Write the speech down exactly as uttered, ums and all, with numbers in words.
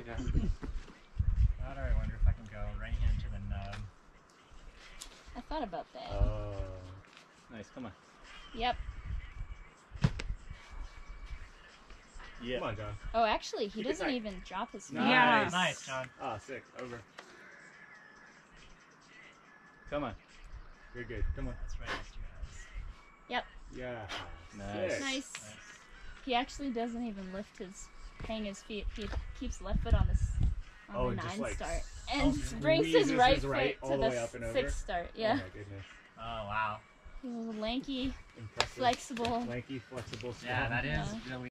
yeah. God, I wonder if I can go right hand to the nub. I thought about that. Oh, nice. Come on. Yep. Yeah. Come on, John. Oh, actually, he Keep it doesn't tight. even drop his feet. Nice. Yeah. Nice, John. Ah, six. Over. Come on. You're good. Come on. That's right next to your eyes. Yep. Yeah. Nice. Six. Nice. Nice. He actually doesn't even lift his, hang his feet. He keeps left foot on the, s- on Oh, the just nine like start. And oh, brings his squeezes right his foot right all to the the, way up and over? sixth start. Yeah. Oh my goodness. Oh, wow. He's a lanky, Impressive. flexible. Lanky, flexible, strong. Yeah, that is Yeah. really